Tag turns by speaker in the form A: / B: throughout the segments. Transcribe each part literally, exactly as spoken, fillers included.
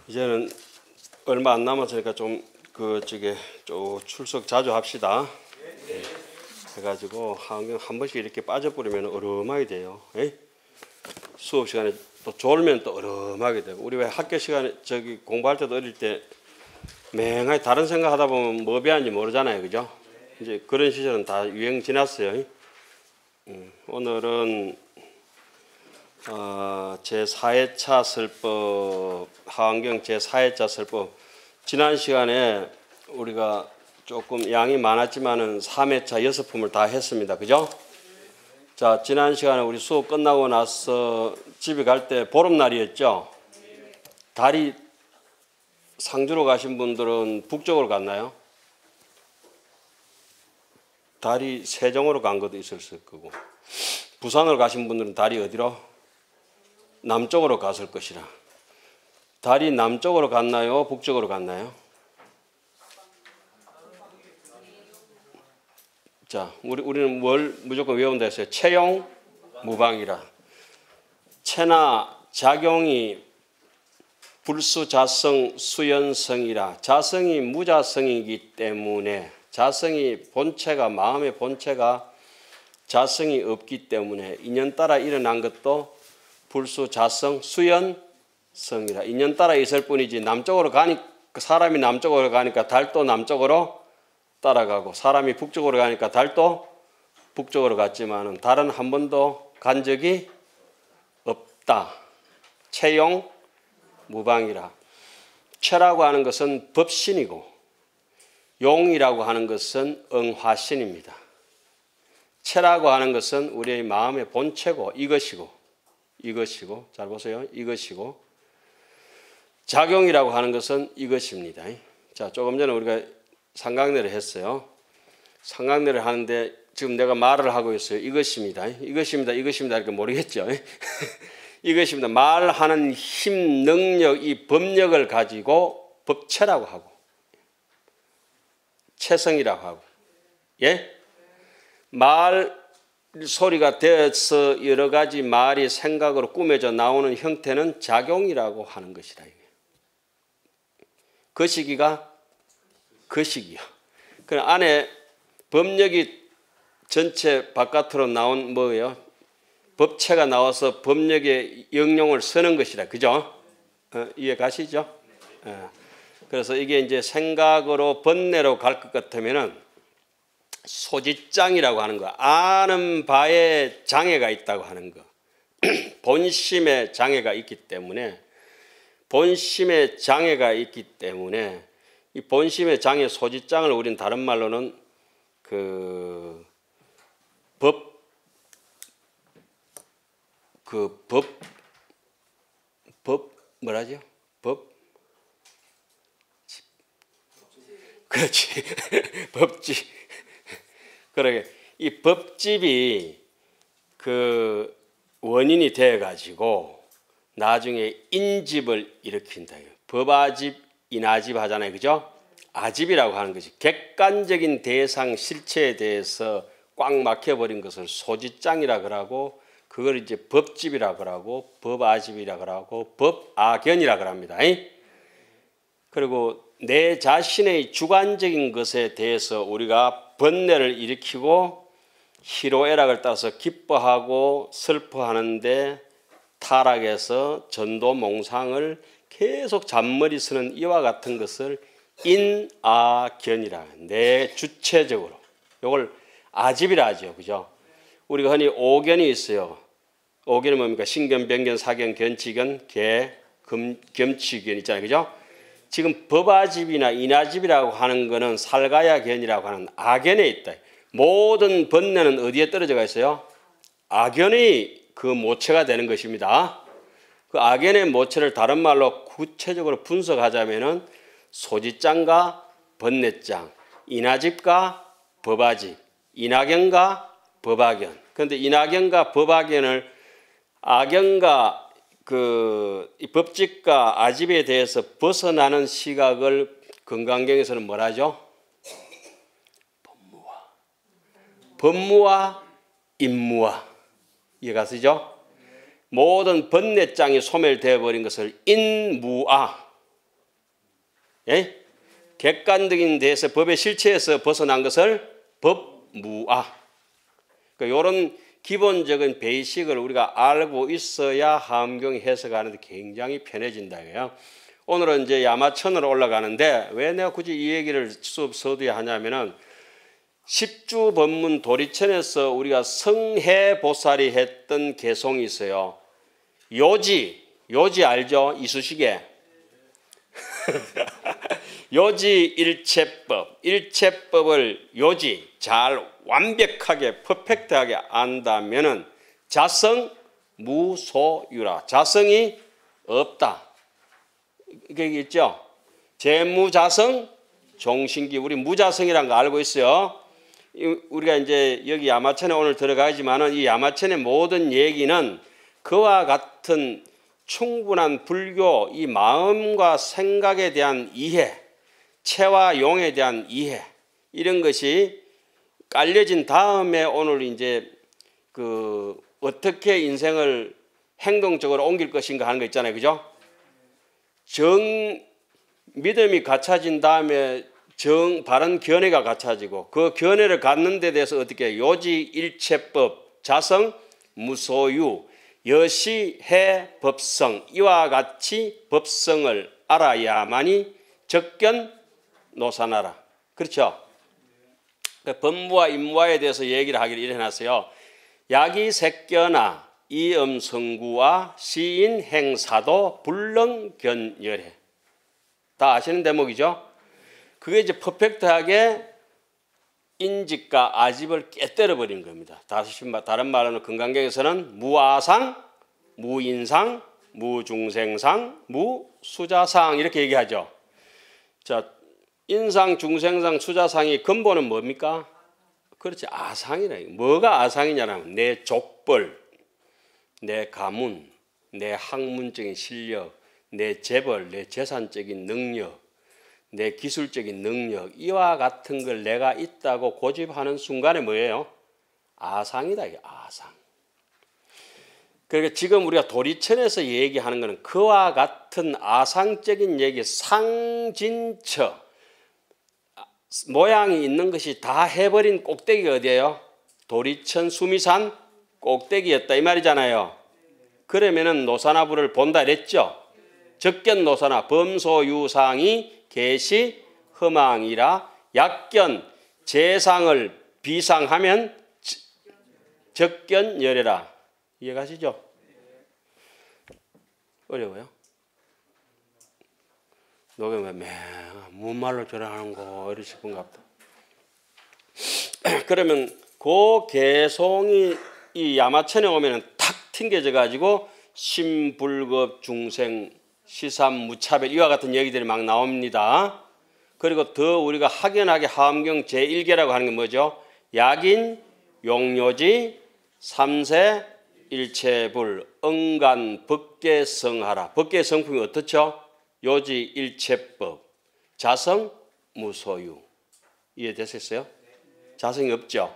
A: 이제는 얼마 안 남았으니까 좀 그 저기 좀 출석 자주 합시다. 네. 해가지고 한, 한 번씩 이렇게 빠져버리면 어려움하게 돼요. 에이? 수업 시간에 또 졸면 또 어려움하게 되고, 우리 왜 학교 시간에 저기 공부할 때도 어릴 때 맹하게 다른 생각 하다 보면 뭐 배웠는지 모르잖아요, 그죠? 이제 그런 시절은 다 유행 지났어요. 음, 오늘은 어, 제사 회차 설법, 하완경 제사 회차 설법. 지난 시간에 우리가 조금 양이 많았지만은 삼 회차 여섯 품을 다 했습니다. 그죠? 자, 지난 시간에 우리 수업 끝나고 나서 집에 갈 때 보름날이었죠? 달이 상주로 가신 분들은 북쪽으로 갔나요? 달이 세종으로 간 것도 있었을 거고, 부산으로 가신 분들은 달이 어디로? 남쪽으로 갔을 것이라. 달이 남쪽으로 갔나요? 북쪽으로 갔나요? 자, 우리, 우리는 뭘 무조건 외운다 했어요? 체용, 무방이라. 체나 작용이 불수자성, 수연성이라. 자성이 무자성이기 때문에, 자성이 본체가, 마음의 본체가 자성이 없기 때문에 인연 따라 일어난 것도 불수자성, 수연, 성이라. 인연 따라 있을 뿐이지, 남쪽으로 가니까, 사람이 남쪽으로 가니까 달도 남쪽으로 따라가고, 사람이 북쪽으로 가니까 달도 북쪽으로 갔지만은 달은 한 번도 간 적이 없다. 체용 무방이라. 체라고 하는 것은 법신이고, 용이라고 하는 것은 응화신입니다. 체라고 하는 것은 우리의 마음의 본체고, 이것이고, 이것이고, 잘 보세요. 이것이고, 작용이라고 하는 것은 이것입니다. 자, 조금 전에 우리가 삼각례를 했어요. 삼각례를 하는데 지금 내가 말을 하고 있어요. 이것입니다. 이것입니다. 이것입니다. 이렇게 모르겠죠. 이것입니다. 말하는 힘, 능력, 이 법력을 가지고 법체라고 하고, 체성이라고 하고, 예? 말 소리가 되어서 여러 가지 말이 생각으로 꾸며져 나오는 형태는 작용이라고 하는 것이다. 그 시기가 그 시기야. 그 안에 법력이 전체 바깥으로 나온 뭐예요? 법체가 나와서 법력의 영용을 쓰는 것이라. 그죠? 어, 이해 가시죠? 어. 그래서 이게 이제 생각으로 번뇌로 갈 것 같으면은 소지장이라고 하는 거, 아는 바에 장애가 있다고 하는 거. 본심에 장애가 있기 때문에, 본심에 장애가 있기 때문에 이 본심의 장애, 소지장을 우리는 다른 말로는 그 법, 그 법, 법 뭐라죠? 법, 그렇지. 법집. 그러게 이 법집이 그 원인이 돼 가지고 나중에 인집을 일으킨다. 법아집, 인아집 하잖아요. 그죠? 아집이라고 하는 것이 객관적인 대상 실체에 대해서 꽉 막혀버린 것을 소지장이라 그러고, 그걸 이제 법집이라 그러고, 법아집이라 그러고, 법아견이라 그럽니다. 그리고 내 자신의 주관적인 것에 대해서 우리가 번뇌를 일으키고 희로애락을 따라서 기뻐하고 슬퍼하는데 타락해서 전도몽상을 계속 잔머리 쓰는 이와 같은 것을 인아견이라, 내 주체적으로 이걸 아집이라 하죠. 그죠? 우리가 흔히 오견이 있어요. 오견이 뭡니까? 신견, 변견, 사견, 견치견, 개, 금, 겸치견 있잖아요. 그죠? 지금 법아집이나 인아집이라고 하는 것은 살가야견이라고 하는 아견에 있다. 모든 번뇌는 어디에 떨어져 있어요? 아견의 그 모체가 되는 것입니다. 그 악연의 모체를 다른 말로 구체적으로 분석하자면은 소지장과 번뇌장, 인아집과 법아집, 인아견과 법아견. 그런데 인아견과 법아견을 악연과 그 법집과 아집에 대해서 벗어나는 시각을 건강경에서는 뭐라 하죠? 법무화. 법무화, 인무화. 이해가 쓰죠? 모든 번뇌장이 소멸되어 버린 것을 인무아, 예? 객관적인 데에서 법의 실체에서 벗어난 것을 법무아. 그러니까 이런 기본적인 베이식을 우리가 알고 있어야 하엄경이 해석하는데 굉장히 편해진다. 이거예요. 오늘은 이제 야마천으로 올라가는데 왜 내가 굳이 이 얘기를 수업 서두에 하냐면은 십주 법문 도리천에서 우리가 성해보살이 했던 개송이 있어요. 요지, 요지 알죠? 이쑤시개. 요지 일체법, 일체법을 요지 잘 완벽하게 퍼펙트하게 안다면은 자성 무소유라. 자성이 없다. 이게 있죠? 재무자성 종신기. 우리 무자성이라는 거 알고 있어요. 우리가 이제 여기 야마천에 오늘 들어가지만은 이 야마천의 모든 얘기는 그와 같은 충분한 불교 이 마음과 생각에 대한 이해, 체와 용에 대한 이해 이런 것이 깔려진 다음에 오늘 이제 그 어떻게 인생을 행동적으로 옮길 것인가 하는 거 있잖아요, 그죠? 정 믿음이 갖춰진 다음에 정 바른 견해가 갖춰지고 그 견해를 갖는 데 대해서 어떻게 요지 일체법 자성 무소유 여시해 법성 이와 같이 법성을 알아야만이 적견 노사나라. 그렇죠? 법무와 임무와에 대해서 얘기를 하기를 이래 놨어요. 야기 색견아 이음성구와 시인 행사도 불능견열해. 다 아시는 대목이죠? 그게 이제 퍼펙트하게 인직과 아집을 깨뜨려 버린 겁니다. 다른 말로는 금강경에서는 무아상, 무인상, 무중생상, 무수자상 이렇게 얘기하죠. 자, 인상, 중생상, 수자상이 근본은 뭡니까? 그렇지, 아상이라. 뭐가 아상이냐면 내 족벌, 내 가문, 내 학문적인 실력, 내 재벌, 내 재산적인 능력, 내 기술적인 능력 이와 같은 걸 내가 있다고 고집하는 순간에 뭐예요? 아상이다. 이게 아상. 그러니까 지금 우리가 도리천에서 얘기하는 것은 그와 같은 아상적인 얘기, 상진처 모양이 있는 것이 다 해버린 꼭대기가 어디예요? 도리천 수미산 꼭대기였다 이 말이잖아요. 그러면은 노사나부를 본다 그랬죠. 적견 노사나 범소유상이 계시 흠망이라 약견 재상을 비상하면 적견 열애라. 이해가시죠? 어려워요? 너가 왜 뭔 말로 저러는 거 이러실 건가 보다. 그러면 그 개송이 이 야마천에 오면은 탁 튕겨져 가지고 심불급 중생 시삼 무차별 이와 같은 얘기들이 막 나옵니다. 그리고 더 우리가 확연하게 하엄경 제일 개라고 하는 게 뭐죠? 약인 용요지 삼세 일체불 응간 법계성하라. 법계의 성품이 어떻죠? 요지 일체법 자성 무소유. 이해되셨어요? 자성이 없죠?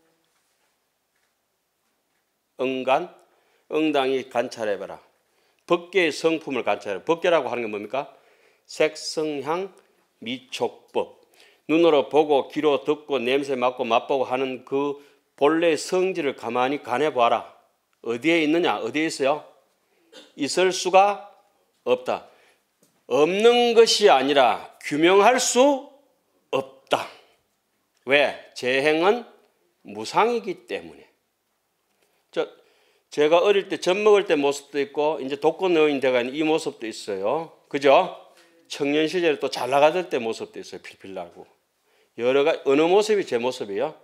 A: 응간 응당이 관찰해봐라. 법계의 성품을 관찰해. 법계라고 하는 게 뭡니까? 색성향 미촉법. 눈으로 보고 귀로 듣고 냄새 맡고 맛보고 하는 그 본래의 성질을 가만히 관해봐라. 어디에 있느냐? 어디에 있어요? 있을 수가 없다. 없는 것이 아니라 규명할 수 없다. 왜? 재행은 무상이기 때문에. 저, 제가 어릴 때 젖 먹을 때 모습도 있고 이제 독거노인 돼가 이 모습도 있어요. 그죠? 청년 시절에 또 잘 나가던 때 모습도 있어요. 필필 나고. 여러 가지 어느 모습이 제 모습이에요?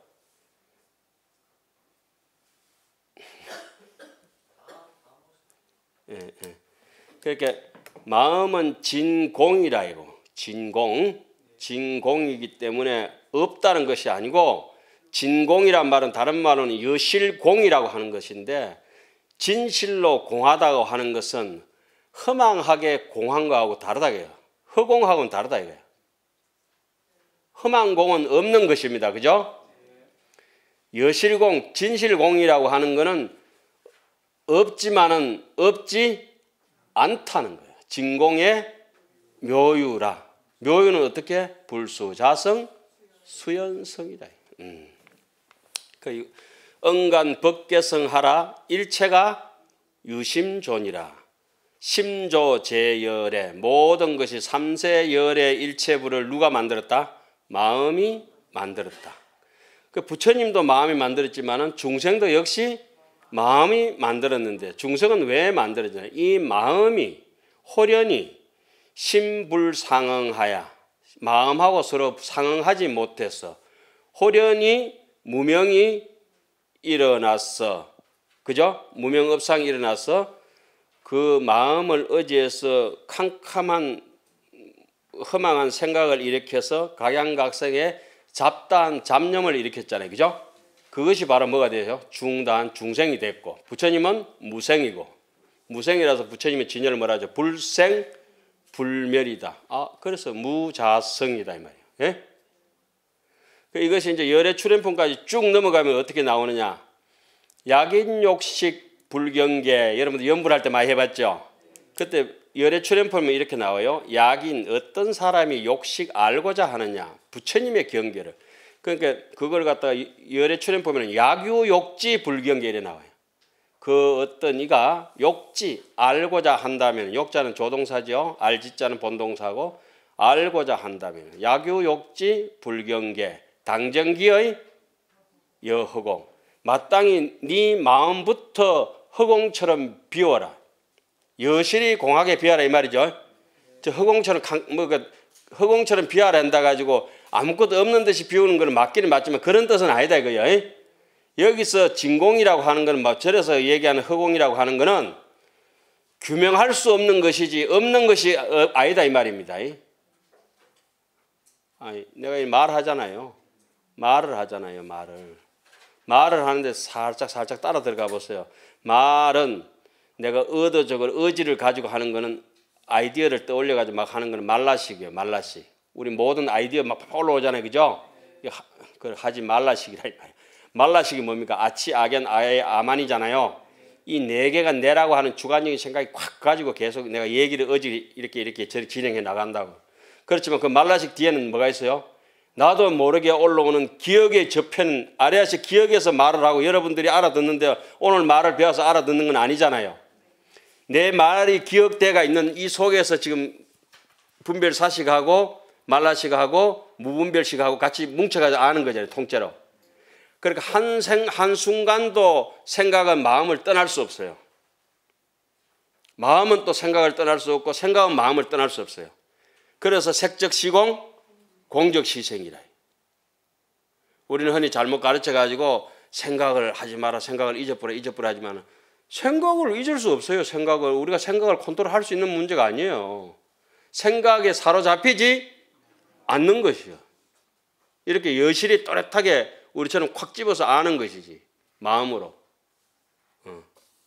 A: 예, 예. 그러니까 마음은 진공이라 이거. 진공. 진공이기 때문에 없다는 것이 아니고 진공이란 말은 다른 말로는 여실공이라고 하는 것인데 진실로 공하다고 하는 것은 허망하게 공한 거하고 다르다 이거예요. 허공하고는 다르다 이거예요. 험한 공은 없는 것입니다. 그죠? 여실공, 진실공이라고 하는 것은 없지만은 없지 않다는 거예요. 진공의 묘유라. 묘유는 어떻게? 불수자성 수연성이다. 음. 그 언간 법계성하라 일체가 유심존이라. 심조제열의 모든 것이 삼세열의 일체부를 누가 만들었다? 마음이 만들었다. 그 부처님도 마음이 만들었지만은 중생도 역시 마음이 만들었는데 중생은 왜 만들어지냐? 이 마음이 호련히 심불상응하야 마음하고 서로 상응하지 못해서 호련히 무명이 일어났어. 그죠? 무명업상이 일어나서 그 마음을 의지해서 캄캄한 허망한 생각을 일으켜서 각양각색의 잡다한 잡념을 일으켰잖아요. 그죠? 그것이 바로 뭐가 되죠? 중다한 중생이 됐고 부처님은 무생이고 무생이라서 부처님의 진열을 뭐라 하죠? 불생 불멸이다. 아, 그래서 무자성이다 이 말이에요. 예? 이것이 이제 열의 출현품까지 쭉 넘어가면 어떻게 나오느냐? 약인욕식 불경계 여러분들 연불할 때 많이 해봤죠? 그때 열의 출현품은 이렇게 나와요. 약인 어떤 사람이 욕식 알고자 하느냐? 부처님의 경계를. 그러니까 그걸 갖다가 열의 출현품에는 약유욕지 불경계 이래 나와요. 그 어떤 이가 욕지 알고자 한다면 욕자는 조동사죠. 알지자는 본동사고 알고자 한다면 약유욕지 불경계 당정기의 여허공 마땅히 네 마음부터 허공처럼 비워라. 여실히 공하게 비워라 이 말이죠. 저 허공처럼 뭐 그 허공처럼 비워라 한다 가지고 아무것도 없는 듯이 비우는 것은 맞기는 맞지만 그런 뜻은 아니다 이거예요. 여기서 진공이라고 하는 것은 막 절에서 얘기하는 허공이라고 하는 것은 규명할 수 없는 것이지 없는 것이 아니다 이 말입니다. 아니, 내가 말하잖아요. 말을 하잖아요. 말을. 말을 하는데 살짝 살짝 따라 들어가 보세요. 말은 내가 의도적으로 의지를 가지고 하는 거는 아이디어를 떠올려 가지고 막 하는 거는 말라식이에요. 말라식. 우리 모든 아이디어 막 올라오잖아요. 그죠? 그걸 하지 말라식이라 이 말이에요. 말라식이 뭡니까? 아치, 악연, 아의, 아만이잖아요. 이 네 개가 내라고 하는 주관적인 생각이 확 가지고 계속 내가 얘기를 어지 이렇게 이렇게 진행해 나간다고. 그렇지만 그 말라식 뒤에는 뭐가 있어요? 나도 모르게 올라오는 기억의 저편, 아래아시 기억에서 말을 하고 여러분들이 알아듣는데 오늘 말을 배워서 알아듣는 건 아니잖아요. 내 말이 기억대가 있는 이 속에서 지금 분별사식하고 말라식하고 무분별식하고 같이 뭉쳐가지고 아는 거잖아요. 통째로. 그러니까 한, 생, 한 순간도 생각은 마음을 떠날 수 없어요. 마음은 또 생각을 떠날 수 없고 생각은 마음을 떠날 수 없어요. 그래서 색적 시공, 공적 시생이라. 우리는 흔히 잘못 가르쳐가지고 생각을 하지 마라, 생각을 잊어버려, 잊어버려 하지만 생각을 잊을 수 없어요. 생각을. 우리가 생각을 컨트롤할 수 있는 문제가 아니에요. 생각에 사로잡히지 않는 것이요. 이렇게 여실히 또렷하게 우리처럼 콱 집어서 아는 것이지. 마음으로. 어.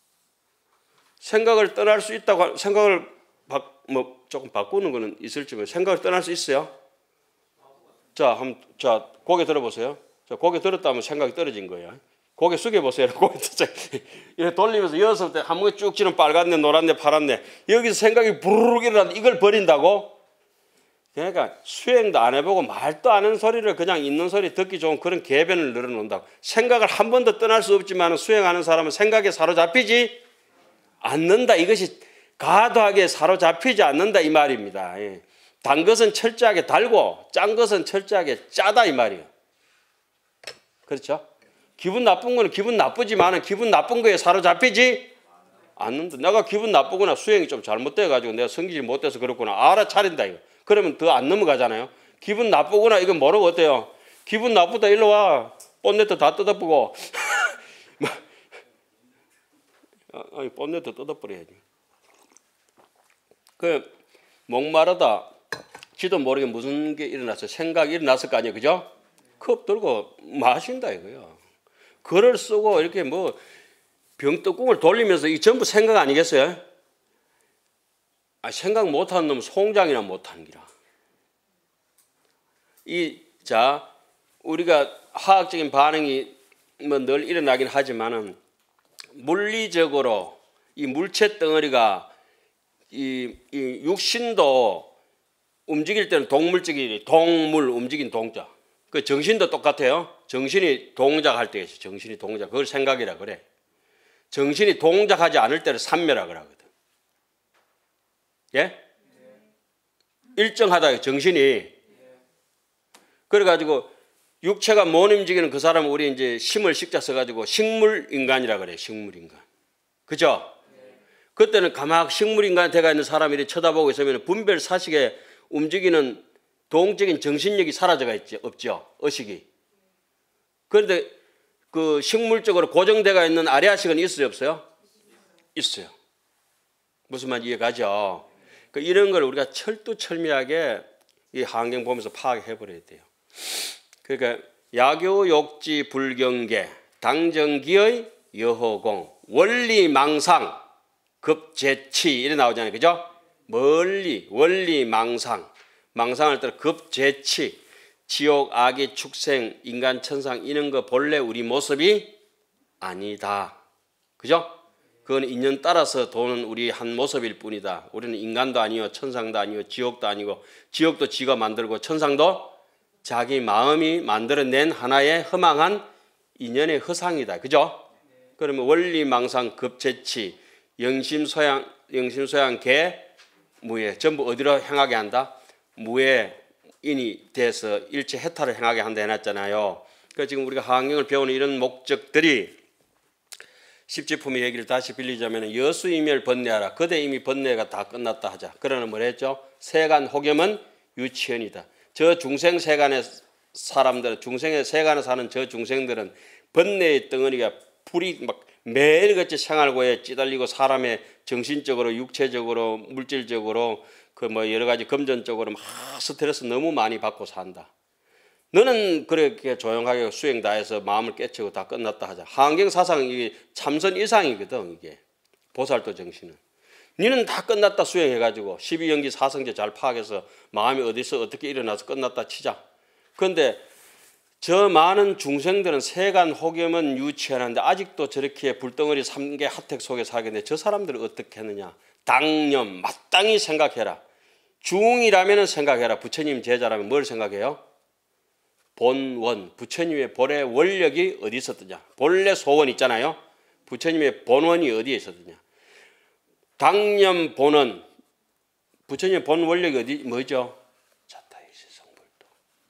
A: 생각을 떠날 수 있다고, 생각을 바, 뭐 조금 바꾸는 거는 있을지만 생각을 떠날 수 있어요? 자, 한, 자, 고개 들어보세요. 자, 고개 들었다면 생각이 떨어진 거예요. 고개 숙여보세요. 고개 이렇게 돌리면서 여섯 때 한 번에 쭉 지는 빨간데, 노란데, 파란데 여기서 생각이 부르르 일어나는데 이걸 버린다고? 그러니까 수행도 안 해보고 말도 안 하는 소리를 그냥 있는 소리 듣기 좋은 그런 계변을 늘어놓는다고. 생각을 한 번도 떠날 수 없지만 수행하는 사람은 생각에 사로잡히지 않는다. 이것이 과도하게 사로잡히지 않는다 이 말입니다. 예. 단 것은 철저하게 달고 짠 것은 철저하게 짜다 이 말이에요. 그렇죠? 기분 나쁜 거는 기분 나쁘지만 기분 나쁜 거에 사로잡히지 않는다. 내가 기분 나쁘거나 수행이 좀 잘못돼가지고 내가 성질이 못돼서 그렇구나 알아차린다 이거. 그러면 더 안 넘어가잖아요. 기분 나쁘구나 이건 모르고 어때요? 기분 나쁘다 일로 와. 본네트 다 뜯어보고 아니 본네트 뜯어버려야지. 그 목마르다 지도 모르게 무슨 게 일어났어요. 생각이 일어났을 거 아니에요. 그죠? 컵 들고 마신다 이거요. 글을 쓰고 이렇게 뭐 병뚜껑을 돌리면서 이 전부 생각 아니겠어요? 아, 생각 못하는 놈은 송장이나 못하는 기라. 이, 자, 우리가 화학적인 반응이 뭐 늘 일어나긴 하지만은 물리적으로 이 물체 덩어리가 이, 이 육신도 움직일 때는 동물적인 동물 움직인 동자. 그 정신도 똑같아요. 정신이 동작할 때 있어. 정신이 동작. 그걸 생각이라 그래. 정신이 동작하지 않을 때를 산매라 그러거든. 예? 일정하다 정신이. 그래가지고 육체가 못 움직이는 그 사람은 우리 이제 심을 식자 써가지고 식물 인간이라 그래. 식물 인간. 그죠? 그때는 가막 식물 인간 돼가 있는 사람이 이렇게 쳐다보고 있으면 분별 사식에 움직이는 동적인 정신력이 사라져가 있지 없죠. 의식이. 그런데 그 식물적으로 고정돼가 있는 아래아식은 있어요, 없어요? 있어요. 무슨 말인지 이해가죠? 그 이런 걸 우리가 철두철미하게 이 환경 보면서 파악해 버려야 돼요. 그러니까 야교 욕지 불경계 당정기의 여호공 원리망상 급재치 이래 나오잖아요. 그죠? 멀리 원리망상 망상할 때 급재치 지옥 악의 축생 인간 천상 이런 거 본래 우리 모습이 아니다. 그죠? 그건 인연 따라서 도는 우리 한 모습일 뿐이다. 우리는 인간도 아니요 천상도 아니요 지옥도 아니고 지옥도 지가 만들고 천상도 자기 마음이 만들어낸 하나의 허망한 인연의 허상이다. 그죠? 그러면 원리망상 급재치 영심소양 영심소양 개 무예 전부 어디로 향하게 한다? 무예 인이 돼서 일체 해탈을 행하게 한다 해놨잖아요. 그러니까 지금 우리가 하강경을 배우는 이런 목적들이 십지품의 얘기를 다시 빌리자면 여수이멸 번뇌하라. 그대 이미 번뇌가 다 끝났다 하자. 그러나 뭘 했죠? 세간 혹염은 유치현이다. 저 중생 세간의 사람들, 중생의 세간에 사는 저 중생들은 번뇌의 덩어리가 불이 막 매일같이 생활고에 찌달리고 사람의 정신적으로, 육체적으로, 물질적으로 그 뭐 여러 가지 금전적으로 막 스트레스 너무 많이 받고 산다. 너는 그렇게 조용하게 수행 다 해서 마음을 깨치고 다 끝났다 하자. 하강경 사상이 참선 이상이거든 이게. 보살도 정신은. 니는 다 끝났다 수행해가지고 십이연기 사성제 잘 파악해서 마음이 어디서 어떻게 일어나서 끝났다 치자. 그런데 저 많은 중생들은 세간 혹염은 유치하는데 아직도 저렇게 불덩어리 삼계 하택 속에 살겠는데 저 사람들은 어떻게 하느냐. 당념 마땅히 생각해라. 중이라면 생각해라. 부처님 제자라면 뭘 생각해요? 본원, 부처님의 본의 원력이 어디 있었느냐. 본래 소원 있잖아요. 부처님의 본원이 어디에 있었느냐. 당념 본원, 부처님의 본 원력이 어디 뭐죠? 자타일시 성불도.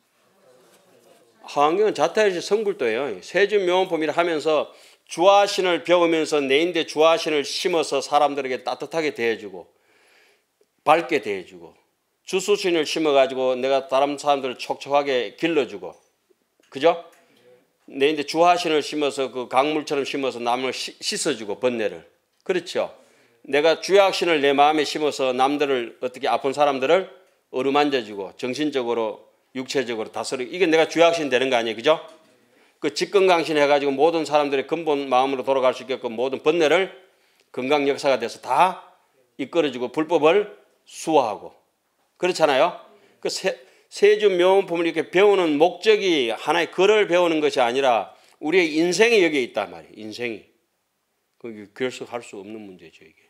A: 하강경은 자타일시 성불도예요. 세준명언법이라 하면서 주화신을 배우면서 내인데 주화신을 심어서 사람들에게 따뜻하게 대해주고 밝게 대해주고 주수신을 심어가지고 내가 다른 사람들을 촉촉하게 길러주고 그죠? 내인데 주화신을 심어서 그 강물처럼 심어서 남을 씻어주고 번뇌를 그렇죠? 내가 주약신을 내 마음에 심어서 남들을 어떻게 아픈 사람들을 어루만져주고 정신적으로 육체적으로 다스리고 이게 내가 주약신 되는 거 아니에요. 그죠? 그 직건강신 해가지고 모든 사람들의 근본 마음으로 돌아갈 수 있게끔 모든 번뇌를 건강 역사가 돼서 다 이끌어주고 불법을 수호하고 그렇잖아요. 그 세, 세준 명언법을 이렇게 배우는 목적이 하나의 글을 배우는 것이 아니라 우리의 인생이 여기에 있단 말이에요. 인생이. 그게 결석할 수 없는 문제죠 이게.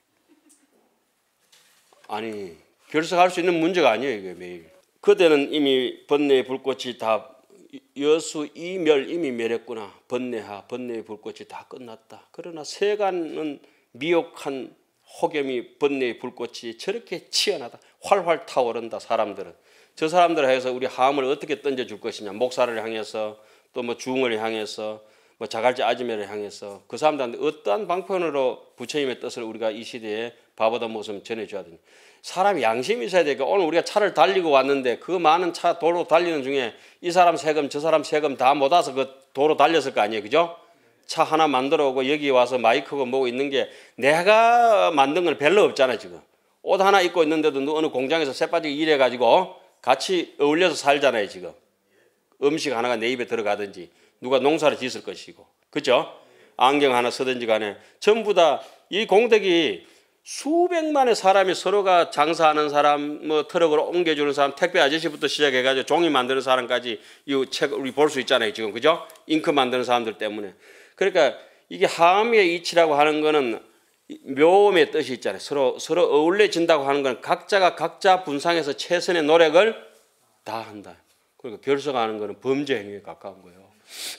A: 아니 결석할 수 있는 문제가 아니에요 이게 매일. 그때는 이미 번뇌의 불꽃이 다 여수 이멸 이미 멸했구나. 번뇌하 번뇌의 불꽃이 다 끝났다. 그러나 세간은 미혹한 혹염이 번뇌의 불꽃이 저렇게 치열하다. 활활 타오른다. 사람들은. 저 사람들을 향해서 우리 하음을 어떻게 던져줄 것이냐. 목사를 향해서 또 뭐 중을 향해서 뭐 자갈치 아지매를 향해서 그 사람들한테 어떠한 방편으로 부처님의 뜻을 우리가 이 시대에 바보던 모습을 전해줘야 되냐. 사람이 양심이 있어야 되니까 오늘 우리가 차를 달리고 왔는데 그 많은 차 도로 달리는 중에 이 사람 세금 저 사람 세금 다 못 와서 그 도로 달렸을 거 아니에요. 그죠? 차 하나 만들어 오고 여기 와서 마이크고 뭐고 있는 게 내가 만든 건 별로 없잖아 지금. 옷 하나 입고 있는데도 어느 공장에서 쇠빠지게 일해가지고 같이 어울려서 살잖아요 지금. 음식 하나가 내 입에 들어가든지 누가 농사를 짓을 것이고 그죠? 안경 하나 쓰든지 간에 전부 다 이 공덕이 수백만의 사람이 서로가 장사하는 사람, 뭐 트럭으로 옮겨주는 사람, 택배 아저씨부터 시작해가지고 종이 만드는 사람까지 이 책 우리 볼 수 있잖아요 지금 그죠? 잉크 만드는 사람들 때문에. 그러니까 이게 하음의 이치라고 하는 거는 묘음의 뜻이 있잖아요. 서로 서로 어울려진다고 하는 건 각자가 각자 분상에서 최선의 노력을 다 한다. 그러니까 결석하는 거는 범죄 행위에 가까운 거예요.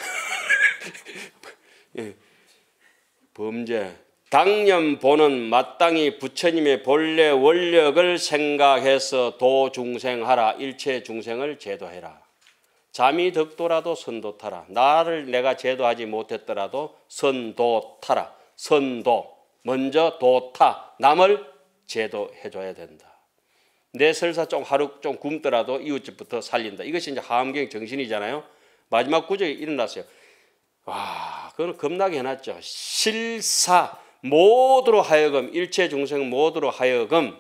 A: 예. 범죄. 당년 보는 마땅히 부처님의 본래 원력을 생각해서 도중생하라. 일체 중생을 제도해라. 잠이 덕도라도 선도타라. 나를 내가 제도하지 못했더라도 선도타라. 선도. 먼저 도타. 남을 제도해줘야 된다. 내 설사 좀 하루 좀 굶더라도 이웃집부터 살린다. 이것이 이제 하암경 정신이잖아요. 마지막 구절이 일어났어요. 와, 그건 겁나게 해놨죠. 실사. 모두로 하여금 일체 중생 모두로 하여금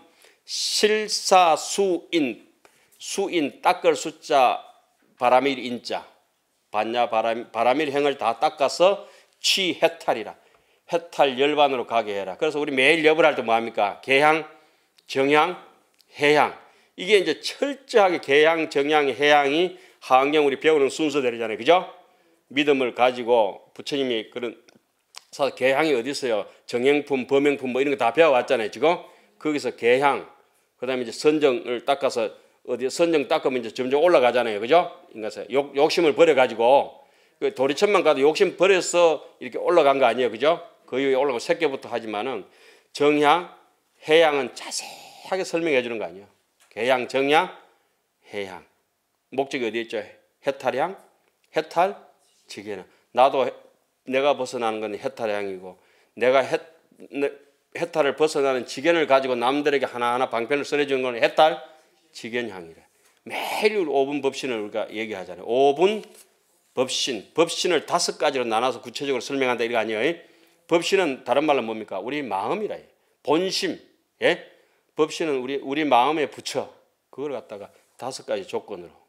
A: 실사수인 수인 닦을 숫자 바람일 인자 반야 바람 바람일 행을 다 닦아서 취해탈이라. 해탈 열반으로 가게 해라. 그래서 우리 매일 엽을 할 때 뭐합니까? 개향, 정향, 해향. 이게 이제 철저하게 개향, 정향, 해향이 하안경 우리 배우는 순서대로잖아요. 그죠? 믿음을 가지고 부처님이 그런 개향이 어디 있어요? 정행품, 범행품 뭐 이런 거 다 배워왔잖아요. 지금 거기서 개향, 그다음에 이제 선정을 닦아서 어디 선정 닦으면 이제 점점 올라가잖아요. 그죠? 인간사 욕 욕심을 버려가지고 도리천만 가도 욕심 버려서 이렇게 올라간 거 아니에요. 그죠? 그 위에 올라가면 새끼부터 하지만은 정향, 해향은 자세하게 설명해 주는 거 아니에요. 개향, 정향, 해향. 목적이 어디 있죠? 해탈향, 해탈, 지게는 나도 해, 내가 벗어나는 건 해탈향이고 내가 해, 해탈을 벗어나는 지견을 가지고 남들에게 하나하나 방편을 써내주는 건 해탈, 지견향이래. 매일 오 분 법신을 우리가 얘기하잖아요. 오 분 법신, 법신을 다섯 가지로 나눠서 구체적으로 설명한다 이거 아니에요. 법신은 다른 말로 뭡니까? 우리 마음이라. 본심. 예? 법신은 우리 우리 마음에 붙여. 그걸 갖다가 다섯 가지 조건으로